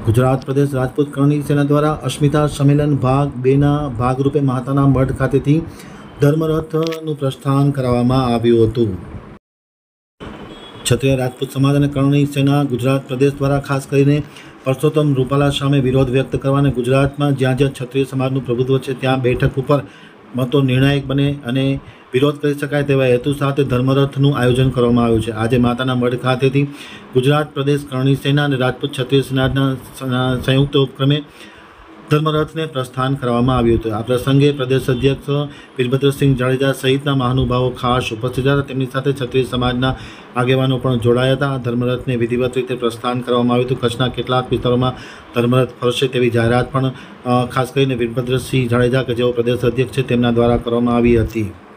ગુજરાત પ્રદેશ રાજપૂત કરણી સેના દ્વારા અસ્મિતા સંમેલન ભાગ 2ના ભાગરૂપે મહાતાના મઢ ખાતેથી ધર્મરથનું પ્રસ્થાન કરાવવામાં આવ્યું હતું। ક્ષત્રિય રાજપૂત સમાજ અને કરણી સેના ગુજરાત પ્રદેશ દ્વારા ખાસ કરીને પરસોત્તમ રૂપાલા સામે વિરોધ વ્યક્ત કરવા અને ગુજરાતમાં જ્યાં જ્યાં ક્ષત્રિય સમાજનું પ્રભુત્વ છે ત્યાં બેઠક ઉપર મતો નિર્ણાયક બને અને વિરોધ કરી શકાય તેવા હેતુ સાથે ધર્મરથનું આયોજન કરવામાં આવ્યું છે। આજે માતાના મઢ ખાતેથી ગુજરાત પ્રદેશ કરણી સેના અને રાજપૂત ક્ષત્રિય સેનાના સંયુક્ત ઉપક્રમે ધર્મરથને પ્રસ્થાન કરવામાં આવ્યું હતું। આ પ્રસંગે પ્રદેશ અધ્યક્ષ વીરભદ્રસિંહ જાડેજા સહિતના મહાનુભાવો ખાસ ઉપસ્થિત હતા। તેમની સાથે ક્ષત્રિય સમાજના આગેવાનો પણ જોડાયા હતા। આ ધર્મરથને વિધિવત રીતે પ્રસ્થાન કરવામાં આવ્યું હતું। કચ્છના કેટલાક વિસ્તારોમાં ધર્મરથ ફરશે તેવી જાહેરાત પણ ખાસ કરીને વીરભદ્રસિંહ જાડેજા કે જેઓ પ્રદેશ અધ્યક્ષ છે તેમના દ્વારા કરવામાં આવી હતી।